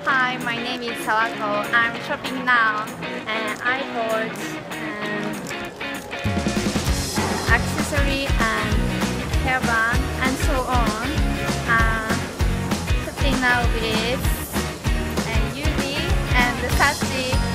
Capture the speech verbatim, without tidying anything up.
Hi, my name is Sawako. I'm shopping now and I bought um, accessory and hairband and so on. Uh, shopping now with uh, Yuri and Sachi.